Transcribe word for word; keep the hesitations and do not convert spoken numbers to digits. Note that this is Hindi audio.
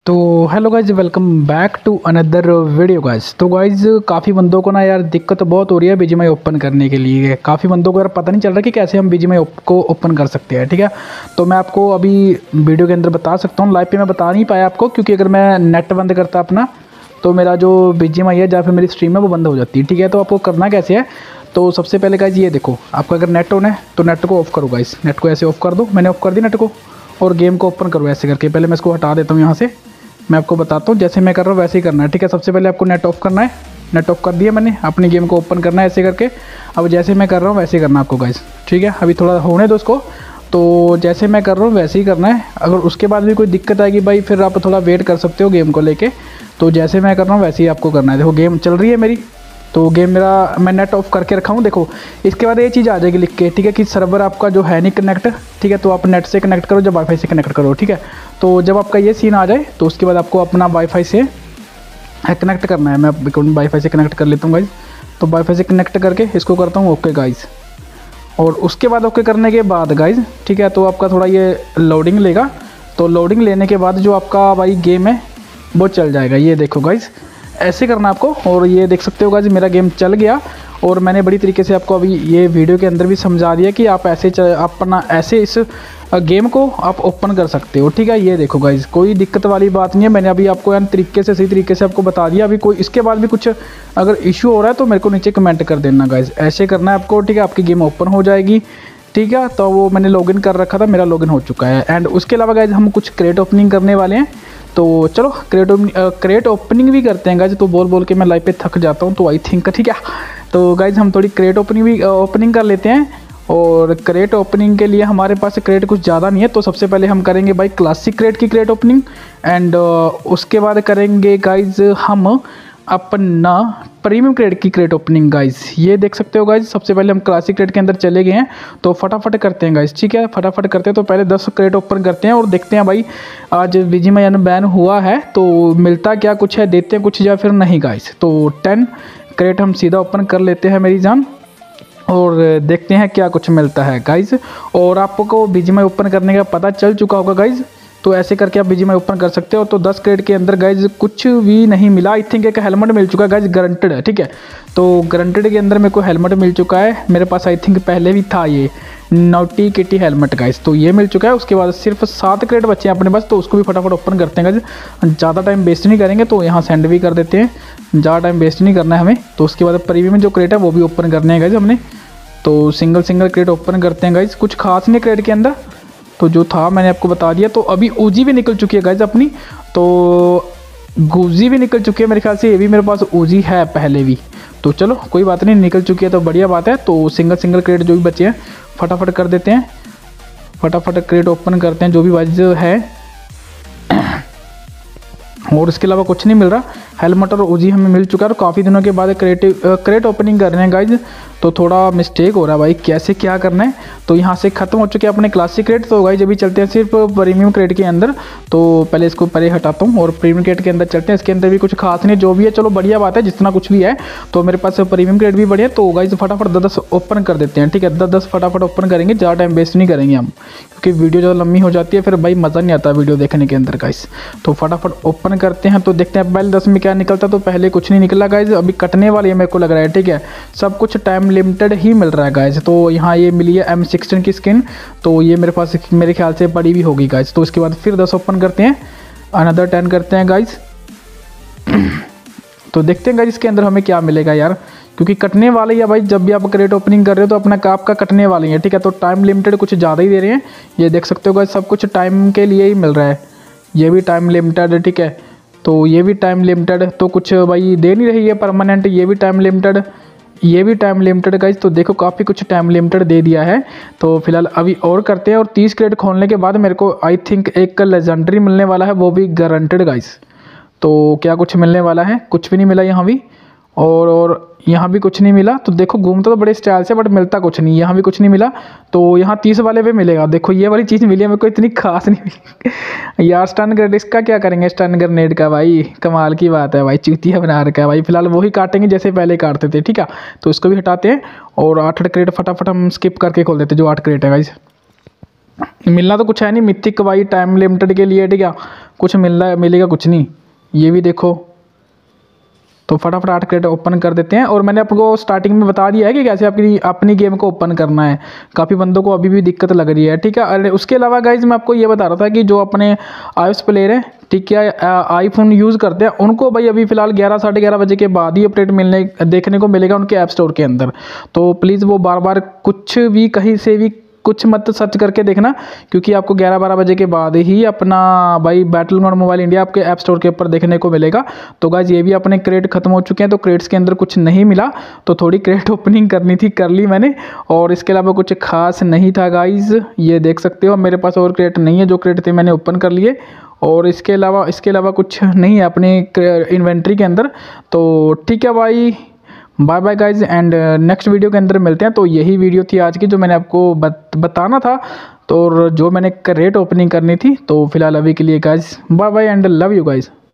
तो hello guys, welcome back to another video guys. तो गाइज काफ़ी बंदों को ना यार दिक्कत बहुत हो रही है बीजीएमआई ओपन करने के लिए। काफ़ी बंदों को यार पता नहीं चल रहा कि कैसे हम बीजीएमआई को ओपन कर सकते हैं। ठीक है, तो मैं आपको अभी वीडियो के अंदर बता सकता हूँ। लाइव पे मैं बता नहीं पाया आपको, क्योंकि अगर मैं नेट बंद करता अपना तो मेरा जो बीजीएमआई है या फिर मेरी स्ट्रीम है वो बंद हो जाती है। ठीक है, तो आपको करना कैसे है, तो सबसे पहले गाइज ये देखो, आपका अगर नेट ऑन है तो नेट को ऑफ करो गाइज। नेट को ऐसे ऑफ कर दो, मैंने ऑफ कर दी नेट को, और गेम को ओपन करो ऐसे करके। पहले मैं इसको हटा देता हूँ यहाँ से, मैं आपको बताता हूँ जैसे मैं कर रहा हूँ वैसे ही करना है। ठीक है, सबसे पहले आपको नेट ऑफ करना है। नेट ऑफ कर दिया मैंने, अपनी गेम को ओपन करना है ऐसे करके। अब जैसे मैं कर रहा हूँ वैसे ही करना आपको गाइस। ठीक है, अभी थोड़ा होने दो उसको। तो जैसे मैं कर रहा हूँ वैसे ही करना है। अगर उसके बाद भी कोई दिक्कत आएगी भाई, फिर आप थोड़ा वेट कर सकते हो गेम को लेके। तो जैसे मैं कर रहा हूँ वैसे ही आपको करना है। देखो गेम चल रही है मेरी, तो गेम मेरा मैं नेट ऑफ करके रखा हूँ। देखो इसके बाद ये चीज़ आ जाएगी लिख के, ठीक है, कि सर्वर आपका जो है नहीं कनेक्ट। ठीक है, तो आप नेट से कनेक्ट करो, जब वाईफाई से कनेक्ट करो। ठीक है, तो जब आपका ये सीन आ जाए तो उसके बाद आपको अपना वाईफाई से कनेक्ट करना है। मैं वाईफाई से कनेक्ट कर लेता हूँ गाइज। तो वाईफाई से कनेक्ट करके इसको करता हूँ ओके गाइज। और उसके बाद ओके करने के बाद गाइज, ठीक है, तो आपका थोड़ा ये लोडिंग लेगा। तो लोडिंग लेने के बाद जो आपका भाई गेम है वो चल जाएगा। ये देखो गाइज, ऐसे करना आपको। और ये देख सकते हो गाइज मेरा गेम चल गया। और मैंने बड़ी तरीके से आपको अभी ये वीडियो के अंदर भी समझा दिया कि आप ऐसे अपना ऐसे इस गेम को आप ओपन कर सकते हो। ठीक है, ये देखो गाइज, कोई दिक्कत वाली बात नहीं है। मैंने अभी आपको यार तरीके से सही तरीके से आपको बता दिया। अभी कोई इसके बाद भी कुछ अगर इशू हो रहा है तो मेरे को नीचे कमेंट कर देना गाइज। ऐसे करना है आपको। ठीक है, आपकी गेम ओपन हो जाएगी। ठीक है, तो वो मैंने लॉगिन कर रखा था, मेरा लॉगिन हो चुका है। एंड उसके अलावा गाइज हम कुछ क्रेट ओपनिंग करने वाले हैं। तो चलो क्रेट क्रेट ओपनिंग भी करते हैं गाइज। तो बोल बोल के मैं लाइव पे थक जाता हूँ, तो आई थिंक ठीक है। तो गाइज हम थोड़ी क्रेट ओपनिंग भी ओपनिंग कर लेते हैं। और क्रेट ओपनिंग के लिए हमारे पास क्रेट कुछ ज़्यादा नहीं है। तो सबसे पहले हम करेंगे भाई क्लासिक क्रेट की क्रेट ओपनिंग। एंड उसके बाद करेंगे गाइज हम अपना प्रीमियम क्रेट की क्रेट ओपनिंग गाइज। ये देख सकते हो गाइज, सबसे पहले हम क्लासिक क्रेट के अंदर चले गए हैं। तो फटाफट करते हैं गाइज। ठीक है, फटाफट करते हैं। तो पहले दस क्रेट ओपन करते हैं और देखते हैं भाई आज बीजीएमआई बैन हुआ है तो मिलता क्या कुछ है, देते हैं कुछ या फिर नहीं गाइज। तो टेन क्रेट हम सीधा ओपन कर लेते हैं मेरी जान, और देखते हैं क्या कुछ मिलता है गाइज। और आपको बीजीएमआई ओपन करने का पता चल चुका होगा गाइज, तो ऐसे करके आप बीजीएमआई ओपन कर सकते हो। तो दस क्रेट के अंदर गाइज कुछ भी नहीं मिला। आई थिंक एक हेलमेट मिल चुका है गाइज, गारंटेड है। ठीक है, तो गारंटेड के अंदर मेरे को हेलमेट मिल चुका है। मेरे पास आई थिंक पहले भी था ये नोटी किटी हेलमेट गाइज, तो ये मिल चुका है। उसके बाद सिर्फ सात क्रेट बचे हैं अपने पास, तो उसको भी फटाफट ओपन करते हैं गाइज। ज़्यादा टाइम वेस्ट नहीं करेंगे, तो यहाँ सेंड भी कर देते हैं। ज़्यादा टाइम वेस्ट नहीं करना है हमें। तो उसके बाद प्रीमियम जो क्रेट है वो भी ओपन करने हैं गाइज हमने। तो सिंगल सिंगल क्रेट ओपन करते हैं गाइज। कुछ खास नहीं क्रेट के अंदर, तो जो था मैंने आपको बता दिया। तो अभी ऊजी भी निकल चुकी है गाइज अपनी, तो गूजी भी निकल चुकी है मेरे ख्याल से। ये भी मेरे पास ऊजी है पहले भी, तो चलो कोई बात नहीं, निकल चुकी है तो बढ़िया बात है। तो सिंगल सिंगल क्रेट जो भी बचे हैं फटाफट कर देते हैं। फटाफट क्रेट ओपन करते हैं जो भी वाइज है। और इसके अलावा कुछ नहीं मिल रहा। हेलमेट और ऊजी हमें मिल चुका है। और काफ़ी दिनों के बाद क्रेटिव क्रेट ओपनिंग कर रहे हैं गाइज, तो थोड़ा मिस्टेक हो रहा है भाई, कैसे क्या करना है। तो यहाँ से ख़त्म हो चुके हैं अपने क्लासिक क्रेट। तो गाइज अभी चलते हैं सिर्फ प्रीमियम क्रेट के अंदर। तो पहले इसको परे हटाता हूँ और प्रीमियम क्रेट के अंदर चलते हैं। इसके अंदर भी कुछ खास नहीं, जो भी है चलो बढ़िया बात है, जितना कुछ भी है। तो मेरे पास प्रीमियम क्रेट भी बढ़िया। तो गाइज फटाफट दस दस ओपन कर देते हैं। ठीक है, दस दस फटाफट ओपन करेंगे, ज़्यादा टाइम वेस्ट नहीं करेंगे हम, क्योंकि वीडियो ज़्यादा लंबी हो जाती है, फिर भाई मज़ा नहीं आता वीडियो देखने के अंदर गाइज। तो फटाफट ओपन करते हैं। तो देखते हैं पहले दस में क्या निकलता। तो पहले कुछ नहीं निकला गाइज, अभी कटने वाली है मेरे को लग रहा है। ठीक है, सब कुछ टाइम लिमिटेड ही मिल रहा है गाइज। तो यहाँ ये मिली है एम सिक्सटीन की स्किन, तो ये मेरे पास मेरे ख्याल से पड़ी भी होगी गाइज। तो उसके बाद फिर दस ओपन करते हैं, अनदर टेन करते हैं गाइज। तो देखते हैं गाइज इसके अंदर हमें क्या मिलेगा यार, क्योंकि कटने वाले है भाई। जब भी आप क्रेट ओपनिंग कर रहे हो तो अपना काप का कटने वाली है। ठीक है, तो टाइम लिमिटेड कुछ ज़्यादा ही दे रहे हैं। ये देख सकते हो गाइज, सब कुछ टाइम के लिए ही मिल रहा है। ये भी टाइम लिमिटेड है। ठीक है, तो ये भी टाइम लिमिटेड, तो कुछ भाई दे नहीं रही है परमानेंट। ये भी टाइम लिमिटेड, ये भी टाइम लिमिटेड गाइज। तो देखो काफ़ी कुछ टाइम लिमिटेड दे दिया है। तो फिलहाल अभी और करते हैं। और तीस क्रेट खोलने के बाद मेरे को आई थिंक एक लेजेंडरी मिलने वाला है, वो भी गारंटेड गाइज। तो क्या कुछ मिलने वाला है, कुछ भी नहीं मिला यहाँ भी, और और यहाँ भी कुछ नहीं मिला। तो देखो घूमता तो बड़े स्टाइल से, बट मिलता कुछ नहीं। यहाँ भी कुछ नहीं मिला। तो यहाँ तीस वाले पे मिलेगा। देखो ये वाली चीज़ मिली है मेरे को, इतनी खास नहीं मिली यार। स्टन ग्रेनेड, इसका क्या करेंगे स्टन ग्रेनेड का भाई, कमाल की बात है भाई, चूतिया बना रखा है भाई। फिलहाल वही काटेंगे जैसे पहले काटते थे। ठीक है, तो इसको भी हटाते हैं। और आठ आठ क्रेट फटाफट हम स्किप करके खोल देते हैं, जो आठ क्रेट है गाइज। मिलना तो कुछ है नहीं, मिथिक भाई टाइम लिमिटेड के लिए, ठीक है, कुछ मिल रहा है, मिलेगा कुछ नहीं। ये भी देखो, तो फटाफट आठ क्रेट ओपन कर देते हैं। और मैंने आपको स्टार्टिंग में बता दिया है कि कैसे अपनी अपनी गेम को ओपन करना है। काफ़ी बंदों को अभी भी दिक्कत लग रही है, ठीक है। और उसके अलावा गाइज मैं आपको ये बता रहा था कि जो अपने आईओएस प्लेयर हैं, ठीक है, आईफोन यूज़ करते हैं, उनको भाई अभी फिलहाल ग्यारह साढ़े ग्यारह बजे के बाद ही अपडेट मिलने देखने को मिलेगा उनके ऐप स्टोर के अंदर। तो प्लीज़ वो बार बार कुछ भी कहीं से भी कुछ मत सर्च करके देखना, क्योंकि आपको ग्यारह बारह बजे के बाद ही अपना भाई बैटल ग्राउंड मोबाइल इंडिया आपके ऐप स्टोर के ऊपर देखने को मिलेगा। तो गाइज ये भी अपने क्रेट खत्म हो चुके हैं, तो क्रेट्स के अंदर कुछ नहीं मिला, तो थोड़ी क्रेट ओपनिंग करनी थी, कर ली मैंने। और इसके अलावा कुछ खास नहीं था गाइज, ये देख सकते हो मेरे पास और क्रेट नहीं है, जो क्रेट थे मैंने ओपन कर लिए। और इसके अलावा इसके अलावा कुछ नहीं है अपने इन्वेंट्री के अंदर। तो ठीक है भाई, bye bye guys, and next video के अंदर मिलते हैं। तो यही वीडियो थी आज की जो मैंने आपको बत, बताना था, तो जो मैंने क्रेट ओपनिंग करनी थी। तो फिलहाल अभी के लिए guys bye bye and love you guys.